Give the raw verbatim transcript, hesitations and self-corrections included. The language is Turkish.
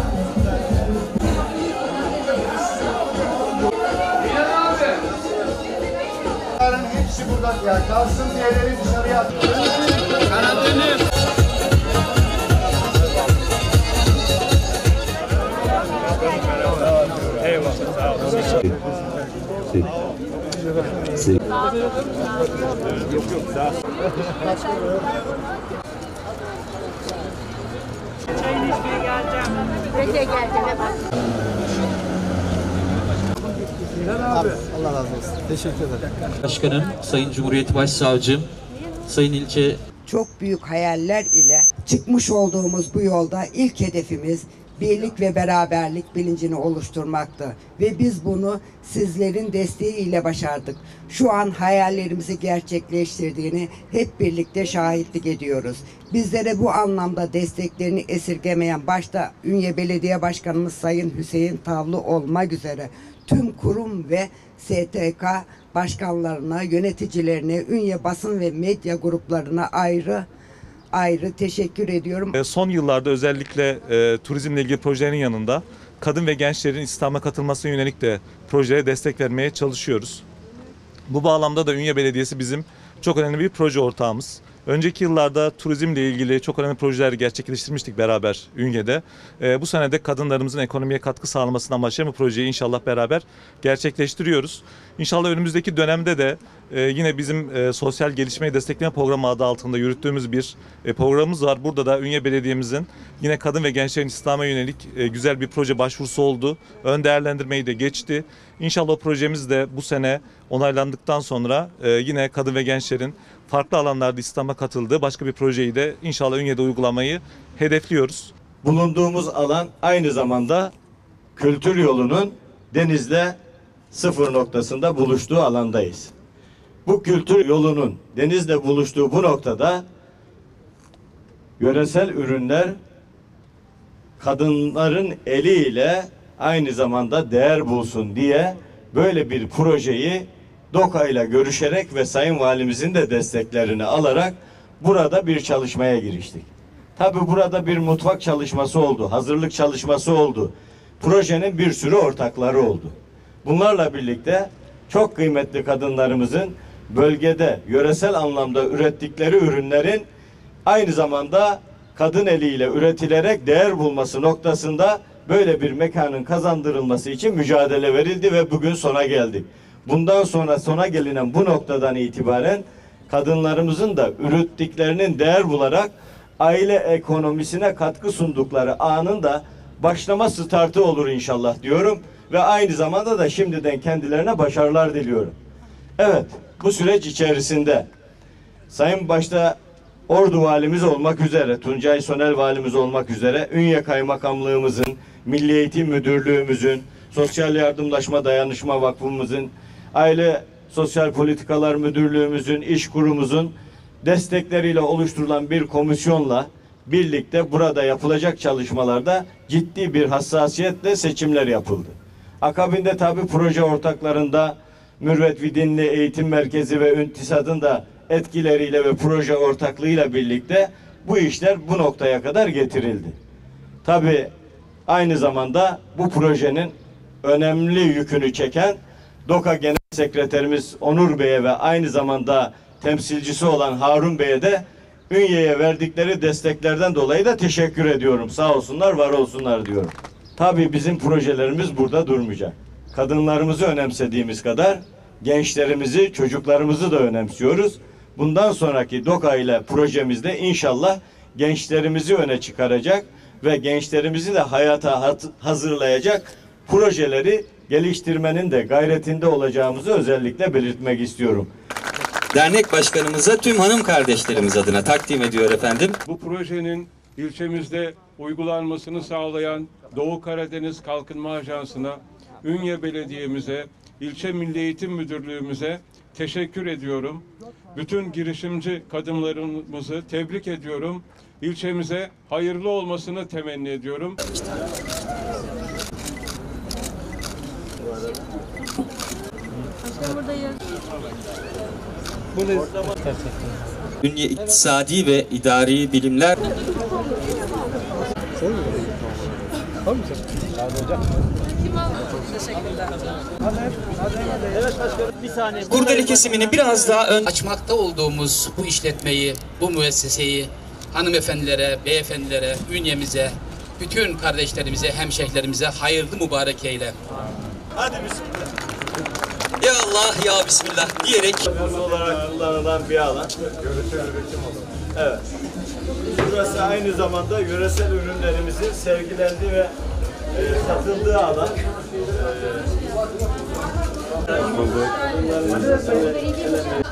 Hepsi burada ya. Kalsın diğerleri dışarıya atıyor. Karadeniz. Eyvallah. Sağ olun. Yok yok. Sağ Çayını içmeye geleceğim. Ben de geleceğim. Abi, Allah razı olsun. Teşekkür ederim. Başkanım, Sayın Cumhuriyet Başsavcım, Sayın İlçe... Çok büyük hayaller ile çıkmış olduğumuz bu yolda ilk hedefimiz birlik ve beraberlik bilincini oluşturmaktı. Ve biz bunu sizlerin desteğiyle başardık. Şu an hayallerimizi gerçekleştirdiğini hep birlikte şahitlik ediyoruz. Bizlere bu anlamda desteklerini esirgemeyen başta Ünye Belediye Başkanımız Sayın Hüseyin Tavlı olmak üzere tüm kurum ve S T K başkanlarına, yöneticilerine, Ünye basın ve medya gruplarına ayrı ayrı teşekkür ediyorum. Son yıllarda özellikle e, turizmle ilgili projelerin yanında kadın ve gençlerin İslam'a katılmasına yönelik de projelere destek vermeye çalışıyoruz. Bu bağlamda da Ünye Belediyesi bizim çok önemli bir proje ortağımız. Önceki yıllarda turizmle ilgili çok önemli projeler gerçekleştirmiştik beraber Ünye'de. E, bu sene de kadınlarımızın ekonomiye katkı sağlamasını amaçlayan bu projeyi inşallah beraber gerçekleştiriyoruz. İnşallah önümüzdeki dönemde de e, yine bizim e, sosyal gelişmeyi destekleme programı adı altında yürüttüğümüz bir e, programımız var. Burada da Ünye Belediye'mizin yine kadın ve gençlerin İslam'a yönelik e, güzel bir proje başvurusu oldu. Ön değerlendirmeyi de geçti. İnşallah o projemiz de bu sene onaylandıktan sonra e, yine kadın ve gençlerin farklı alanlarda İslam'a katıldığı başka bir projeyi de inşallah Ünye'de uygulamayı hedefliyoruz. Bulunduğumuz alan aynı zamanda kültür yolunun denizle sıfır noktasında buluştuğu alandayız. Bu kültür yolunun denizle buluştuğu bu noktada yöresel ürünler kadınların eliyle aynı zamanda değer bulsun diye böyle bir projeyi DOKA ile görüşerek ve Sayın Valimizin de desteklerini alarak burada bir çalışmaya giriştik. Tabii burada bir mutfak çalışması oldu, hazırlık çalışması oldu. Projenin bir sürü ortakları oldu. Bunlarla birlikte çok kıymetli kadınlarımızın bölgede yöresel anlamda ürettikleri ürünlerin aynı zamanda kadın eliyle üretilerek değer bulması noktasında böyle bir mekanın kazandırılması için mücadele verildi ve bugün sona geldik. Bundan sonra sona gelinen bu noktadan itibaren kadınlarımızın da ürettiklerinin değer bularak aile ekonomisine katkı sundukları anın da başlama startı olur inşallah diyorum ve aynı zamanda da şimdiden kendilerine başarılar diliyorum. Evet, bu süreç içerisinde Sayın başta Ordu Valimiz olmak üzere, Tuncay Sonel Valimiz olmak üzere, Ünye Kaymakamlığımızın, Milli Eğitim Müdürlüğümüzün, Sosyal Yardımlaşma Dayanışma Vakfımızın, Aile Sosyal Politikalar Müdürlüğümüzün, İş Kurumumuzun destekleriyle oluşturulan bir komisyonla birlikte burada yapılacak çalışmalarda ciddi bir hassasiyetle seçimler yapıldı. Akabinde tabi proje ortaklarında Mürvet Vidinli Eğitim Merkezi ve Üntisad'ın da etkileriyle ve proje ortaklığıyla birlikte bu işler bu noktaya kadar getirildi. Tabi aynı zamanda bu projenin önemli yükünü çeken DOKA Genel Sekreterimiz Onur Bey'e ve aynı zamanda temsilcisi olan Harun Bey'e de Ünye'ye verdikleri desteklerden dolayı da teşekkür ediyorum. Sağ olsunlar, var olsunlar diyorum. Tabii bizim projelerimiz burada durmayacak. Kadınlarımızı önemsediğimiz kadar gençlerimizi, çocuklarımızı da önemsiyoruz. Bundan sonraki DOKA ile projemizde inşallah gençlerimizi öne çıkaracak ve gençlerimizi de hayata hazırlayacak projeleri geliştirmenin de gayretinde olacağımızı özellikle belirtmek istiyorum. Dernek başkanımıza tüm hanım kardeşlerimiz adına takdim ediyor efendim. Bu projenin ilçemizde uygulanmasını sağlayan Doğu Karadeniz Kalkınma Ajansı'na, Ünye Belediye'mize, İlçe Milli Eğitim Müdürlüğümüze teşekkür ediyorum. Bütün girişimci kadınlarımızı tebrik ediyorum. İlçemize hayırlı olmasını temenni ediyorum. Ünye İktisadi ve İdari Bilimler Yapalım mı sen? Hadi hocam. Kurdele kesimini biraz daha ön açmakta olduğumuz bu işletmeyi, bu müesseseyi hanımefendilere, beyefendilere, ünyemize, bütün kardeşlerimize, hemşehrilerimize hayırlı mübarek eyle. Hadi bismillah. Ya Allah ya Bismillah diyerek Olarak kullanılan bir alan. Yöresel üretim alanı. Evet. Burası aynı zamanda yöresel ürünlerimizin sergilendiği ve e, satıldığı alan. E,